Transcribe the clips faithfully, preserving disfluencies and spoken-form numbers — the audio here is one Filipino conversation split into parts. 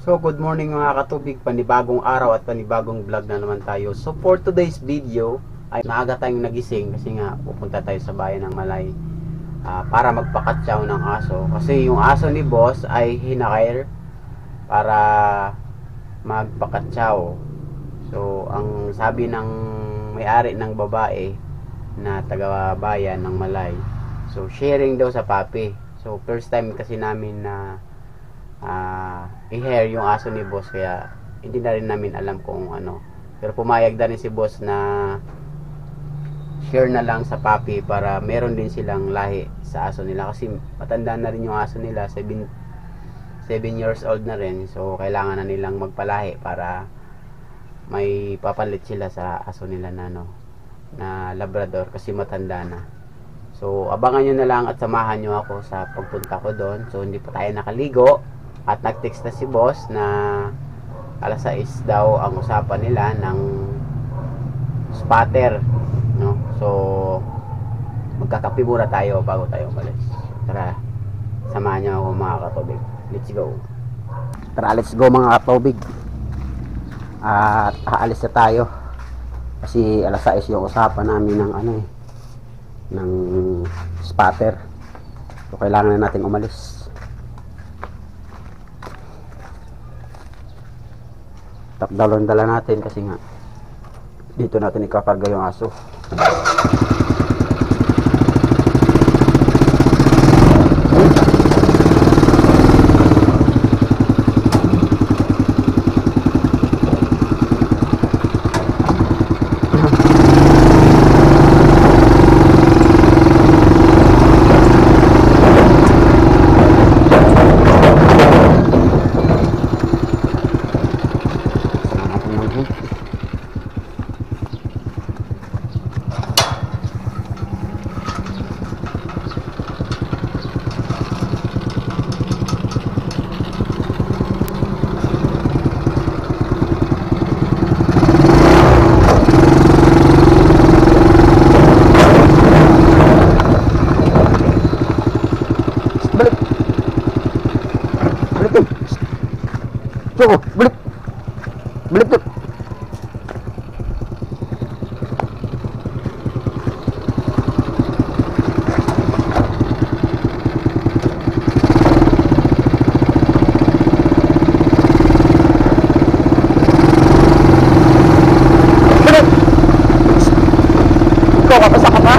So, good morning mga katubig, panibagong araw at panibagong vlog na naman tayo. So, for today's video, ay maaga tayong nagising kasi nga pupunta tayo sa bayan ng Malay uh, para magpakatsaw ng aso. Kasi yung aso ni boss ay hinakair para magpakatsaw. So, ang sabi ng may-ari ng babae na taga bayan ng Malay, so sharing daw sa papi. So, first time kasi namin na uh, i-hair yung aso ni boss, kaya hindi na rin namin alam kung ano, pero pumayag na rin si boss na share na lang sa papi para meron din silang lahi sa aso nila, kasi matanda na rin yung aso nila, seven years old na rin. So kailangan na nilang magpalahi para may papalit sila sa aso nila na ano, na labrador, kasi matanda na. So abangan nyo na lang at samahan nyo ako sa pagpunta ko doon. So hindi pa tayo nakaligo at nag-text na si boss na alas sais daw ang usapan nila ng spatter, no? So magkakape muna tayo bago tayo umalis. Tara, samahan niyo ako mga katubig. Let's go. Tara, let's go mga katubig. At aalis na tayo kasi alas sais yung usapan namin ng ano eh, ng spatter. So kailangan na natin umalis. Takdalon dala natin kasi nga dito natin ikakarga yung aso. Coba, balik, balik tuh. Balik. Kau apa sak apa?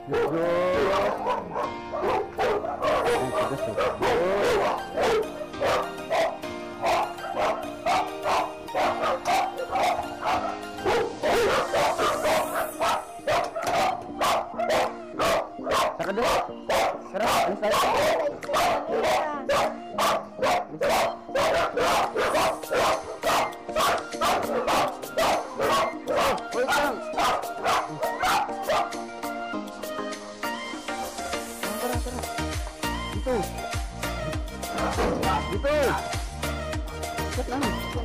Let's go. Let's go. Saka doon. Tara, alis tayo. Wait lang. Tara, tara. Dito. Dito. Ikot lang.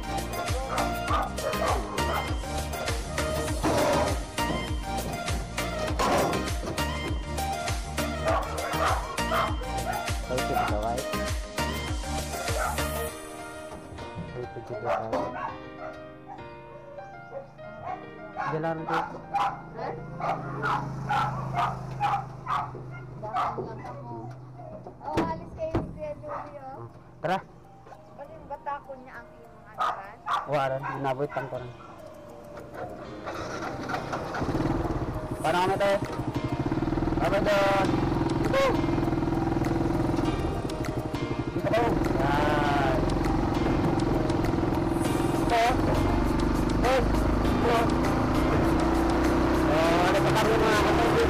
Jalan tu. Oh, alis kayo ni Kuya Louie, oh. Tara. Kasi yung bata ko niya ang iyong antaran. Waran, nabot tang ko. Paano kami tayo? Apa doon? Dito. Dito ko. Yan. Dito. Dito. Dito. Oh, ada pakar mo mga kapatid.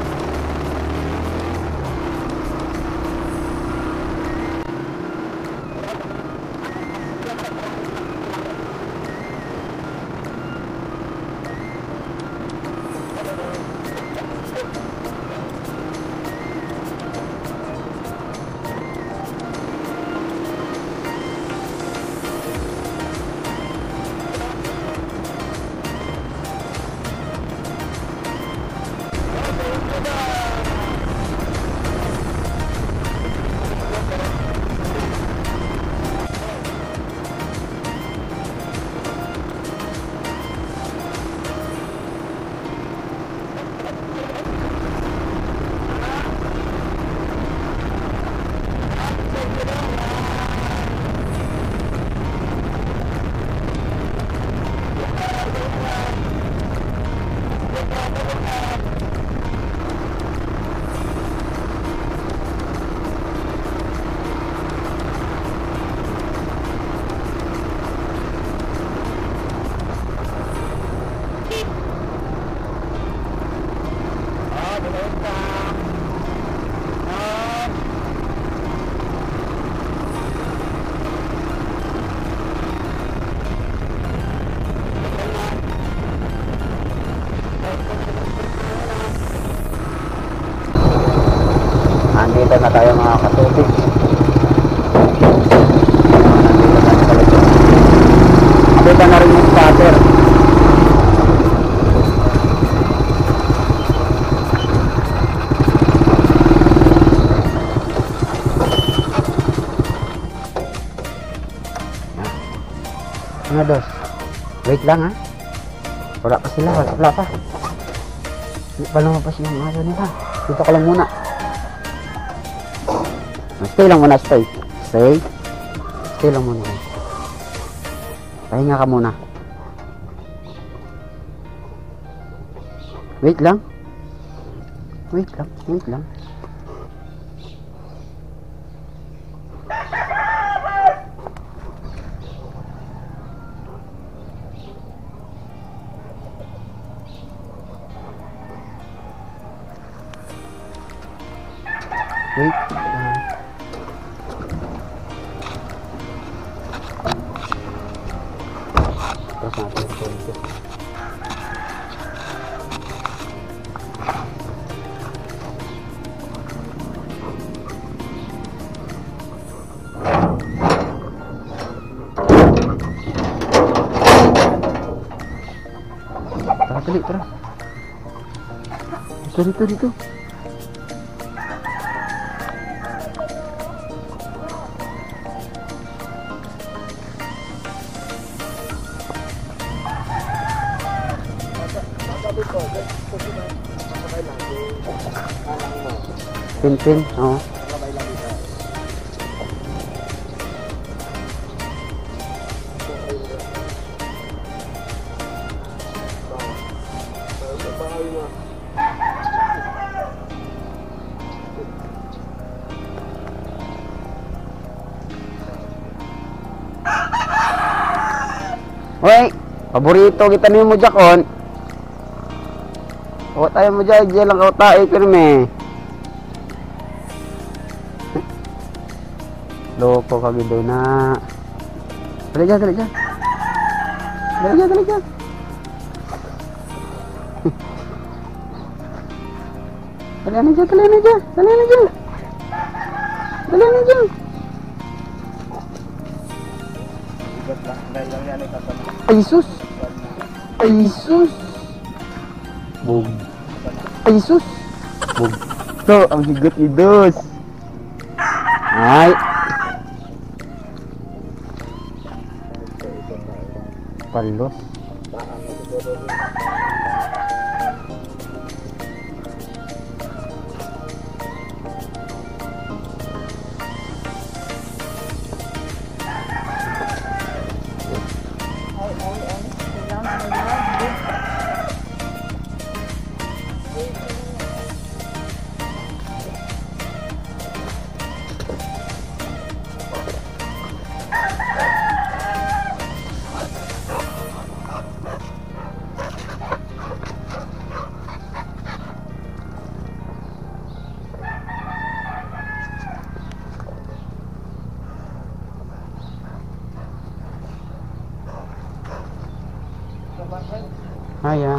Nandito na tayo mga katubig. Nandito na rin yung spotter. Ano dos? Wait lang ha. Wala pa sila, wala, wala pa. Hindi pa lumabas yung ano nila. Dito ka lang muna. Stay lang muna, stay. Stay. Stay lang muna. Pahinga ka muna. Wait lang. Wait lang, wait lang. Wait lang. Terus natin ito dito. Tara, dali, tara. Dito, dito, dito. Pin-pin, oo. Hoy, paborito kita niyo mo jakon. O tayo mo dyan, dyan lang kau tayo pirme. Loko ka gitu na. Dali dyan, dali dyan. Dali dyan, dali dyan. Dali na dyan, dali na dyan. Dali na dyan. Dali na dyan. Ay sus. Ay sus. Bog. Ay sus. Bog. So, ang higot ni Dos. Ay. Palos. Hiya.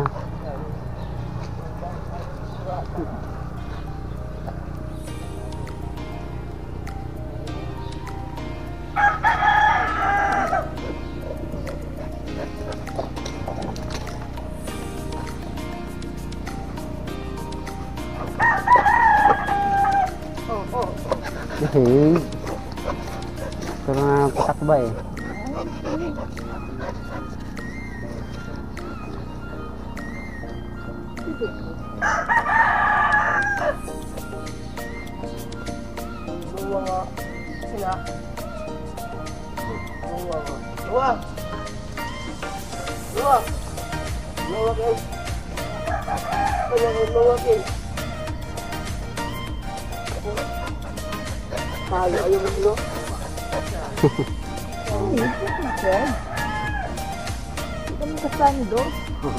Hey. Karena petak ba eh. Luwag sila. Luwag. Luwag. Luwag. Luwag eh. Luwag, luwag eh. Tayo, ayaw mo nilo. Ay, ito siya. Ito mo kasama doon.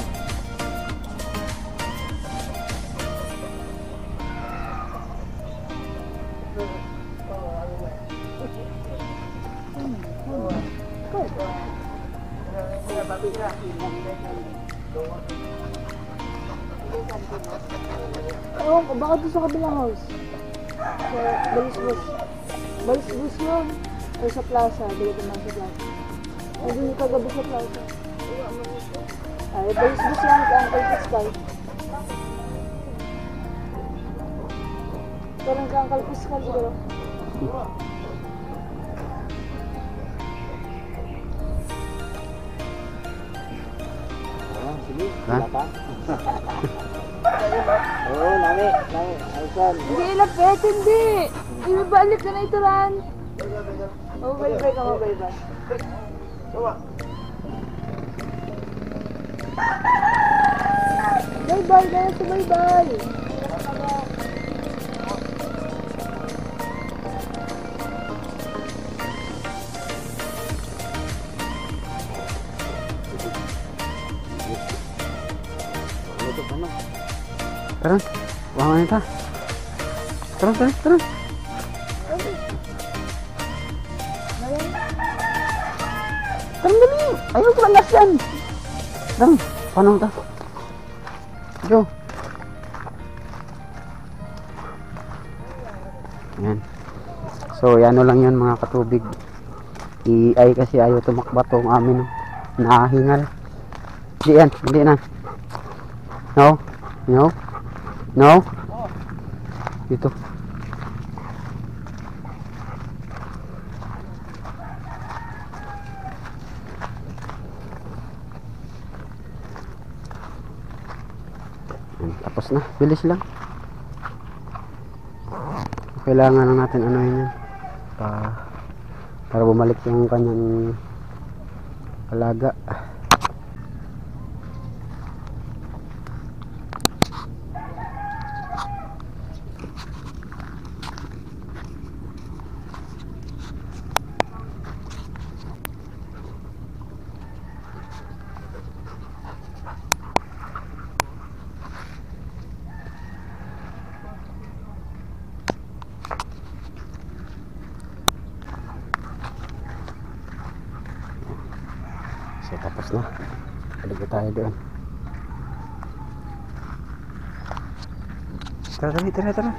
Oo, oh, baka doon sa kabilang house. Sa Balisbus. Balisbus yun. O sa plaza, dito naman sa plaza. Ay, doon yung kagabi sa plaza. Ay, Balisbus yan, ang Uncle Pascal. Parang ka Uncle Pascal siguro. Ha? Oo, nami, nami, ayusan. Hindi ilapit, hindi. Ibabalik ka na ito, Ran. Oh, bye-bye ka mo, bye-bye. Coba. Bye-bye, guys, bye-bye. Tara, wala na ito. Tara, tara, tara. Tara, dali. Ayaw ko lang gas yan. Tara, paano ito? Jo. Yan. So, yan lang yun mga katubig. I-ay kasi ayaw tumakba tong amin. Nahingal. Hindi yan, hindi na. No, no. No? Dito. Tapos na. Bilis lang. Kailangan lang natin ano yun yan. Pa, para bumalik yung kanyang alaga. tapos na. Balik na tayo doon. Tara, tara, tara, tara.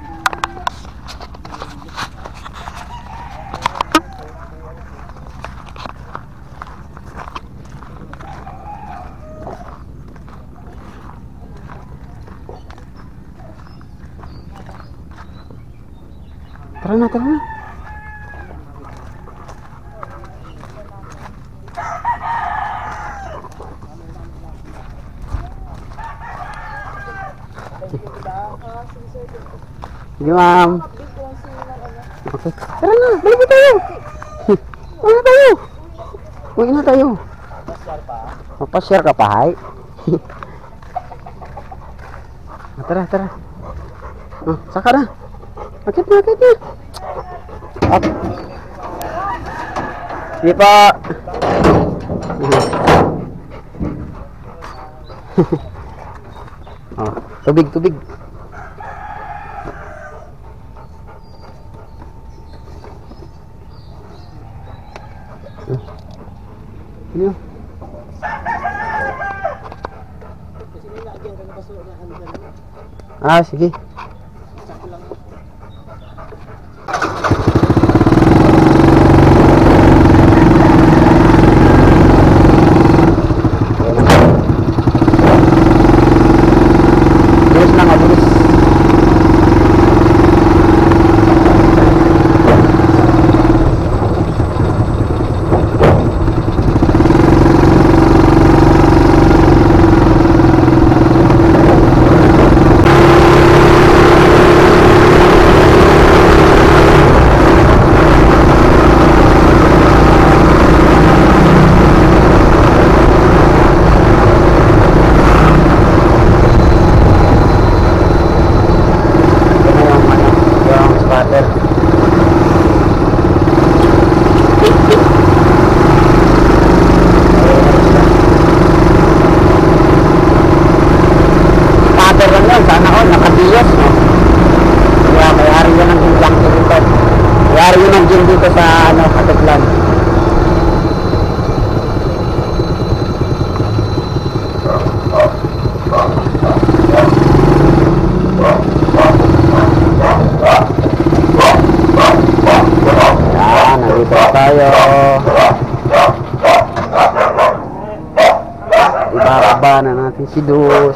Tara na, tara na. Sige, ma'am. Okay. Tara na, balik na tayo. Uwi na tayo. Uwi na tayo. Mapashare ka pa, hay? Tara, tara. Oh, saka na. Akit na, akit na. Up. Sige pa. Oh, tubig, tubig. Ano? Ah, sige. Bilis lang, bilis. Sana all nakabiyos, no? Kaya mayari yun ang gym dito. Mayari yun ang gym dito sa ano, Katuglan. Yan, nandito na tayo. Ibababa na natin si Dus.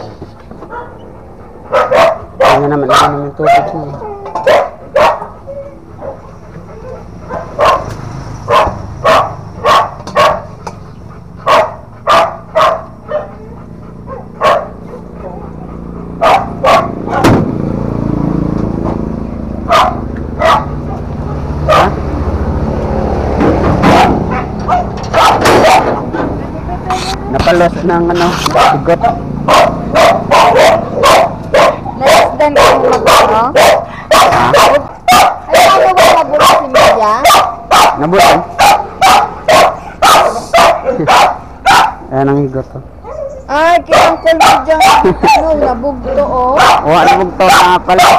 Kaya naman naman yung tubig niya. Napalos ng ano, sigot. Dan kamu magkano? Ha? Ay, ano ba nabulat si Media? Nabutan? Ayan ang higot to. Ay, kitang kulog dyan. Ano, nabugto oh. O, ano mong to na palos?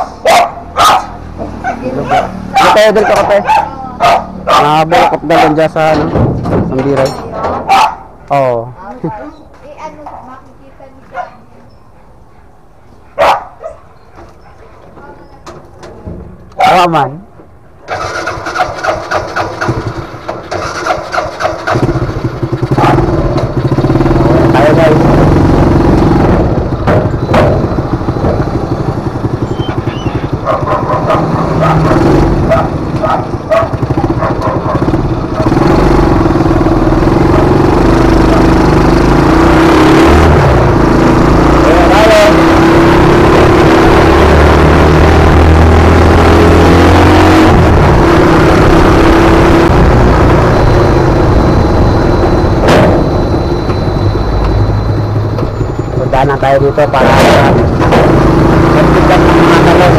Ito tayo, dal ka kape. Nabukot dalon dyan sa ano, sambiray. Oo. Eh, ano, makikita niyo. Awa man. Tayo guys. Na tayo dito para magpitan ng mga talon.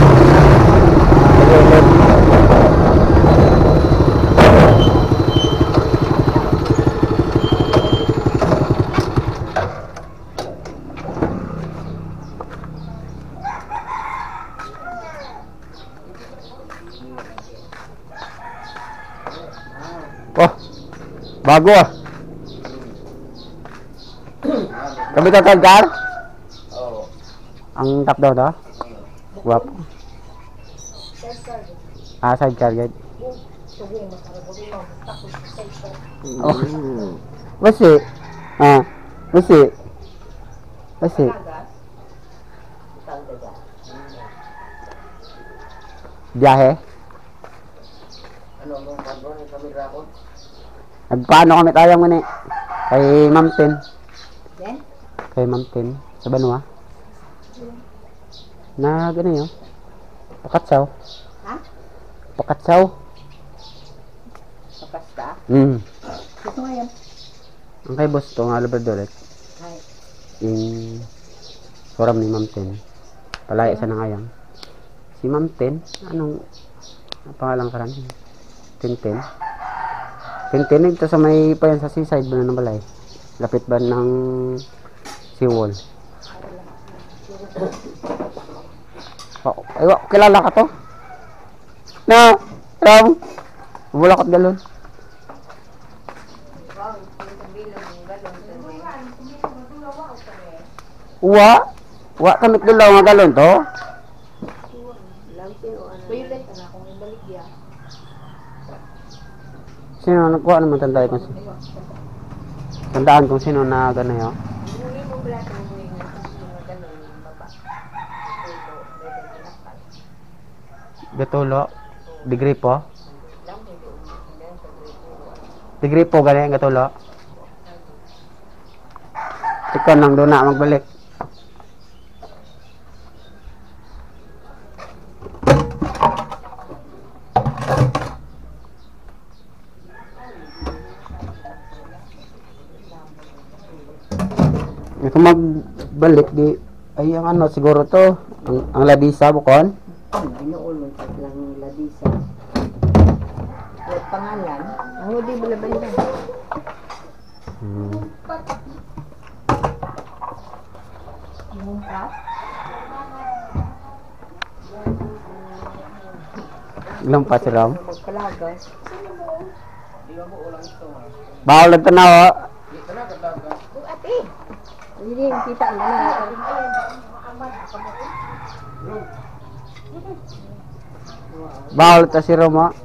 Oh, bago ah. Kami ka Edgar? Oo. Ang top daw to? Guwapo. Ah, sidecar guide. Oh. Basi. Ah, basi. Basi. Biyahe. Ano mo ano ni kamera ko? Nagpaano kami tayo muna eh. Kay Ma'am Tin. Yan? Kay Ma'am Tin. Sa Banwa. Na gano'n yun. Pakatsaw. Ha? Pakatsaw. Kapasta? Hmm. Gusto nga yan. Ang kay boss to, nga Labradoret. Ay. Yung forum ni Ma'am Tin. Palaya sa nangayang. Si Ma'am Tin, anong ang pangalan ka rin? Tintin. Tintin, ito sa may pa yan sa seaside ba na ng balay? Lapit ba ng seawall? Oh, ay, wa- kilala ka to? Na, Ram, bulakot galon. Wa, wa kamit dulaw nga galon to. Violet na akong ibalik yan. Sino nagkuha naman tandaan kung sino? Tandaan kung sino na gano'n yun? Hindi mo pala ito mo yung ganun yung baba. Gatulo? Degree po? Degree po gano'n yung gatulo? Ikaw nang doon na magbalik. Kung magbalik di ay ang ano siguro to ang, ang labisa bukon. Binuulong sa lang labisa. At pangalan, ang hindi balabal yan. Hmm. Yung ka? Ilang pa si Ram? Magpalagas. Bawal lang tanaw. oh. Kung ate. Hindi, kita ang gano'n. Bawal ta si Ram. oh.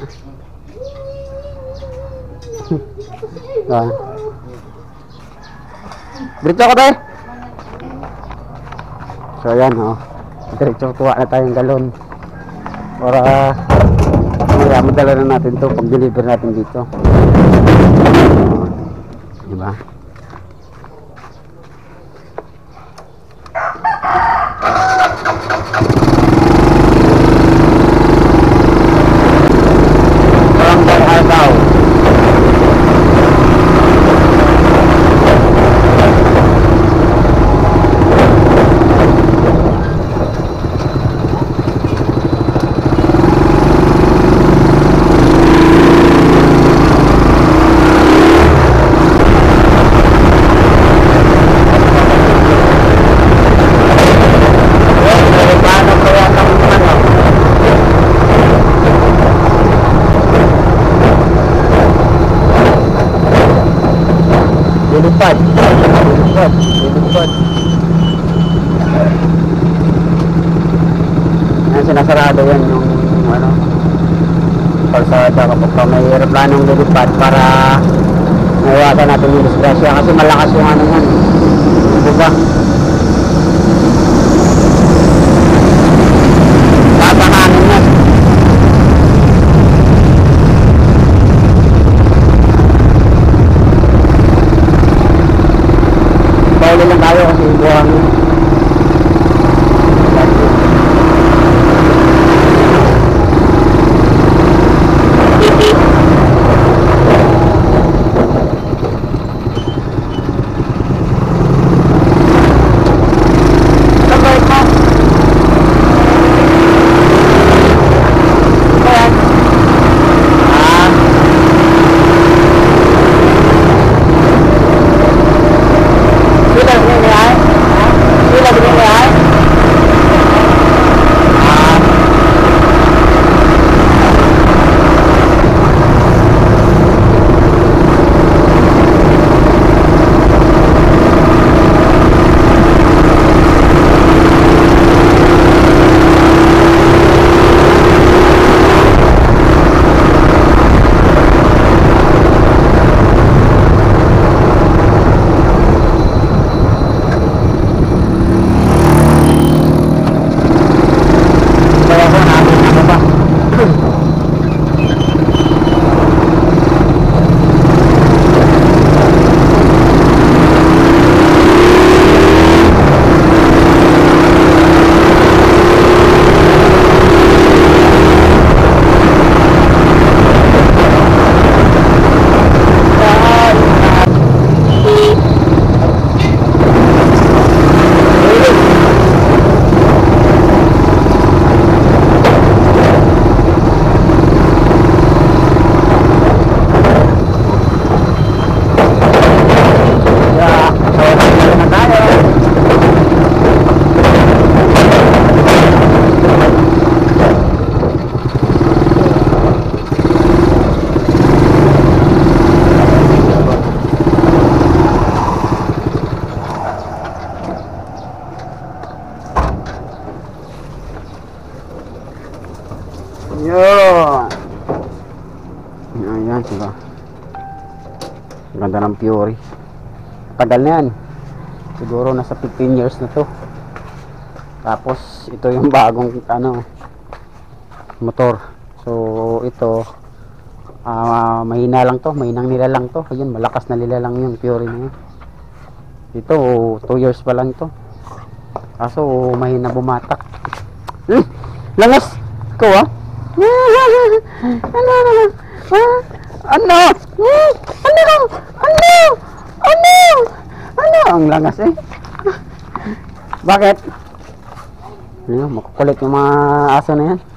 Ah. Diretso ko tayo. So ayan oh. Diretso tuwa na tayong galon. Para kaya madala na natin to pag deliver natin dito. Uh, diba? Barangay Argao. Lilipad. Lilipad. Lilipad. Yan, sinasarado yan yung ano kalsada kapag ka may aeroplanong lilipad para maiwasan natin yung disgrasya kasi malakas yung ano yan. Buga. Tatanganin yan. Pauli lang tayo kasi buwang Yun. Ayan, diba? Ang ganda ng Fury. Tagal na yan. Siguro nasa fifteen years na to. Tapos, ito yung bagong, ano, motor. So, ito, ah mahina lang to. Mahinang nila lang to. Ayun, malakas na nila lang yung Fury na yun. Ito, two years pa lang ito. Kaso, mahina bumatak. Hmm, langas! Ikaw ah? Ano? Ano? Ano? Hmm, Ano? Ano? Ano? Ano? Ang langas eh. Bakit? Ano, makukulit yung mga aso na yan.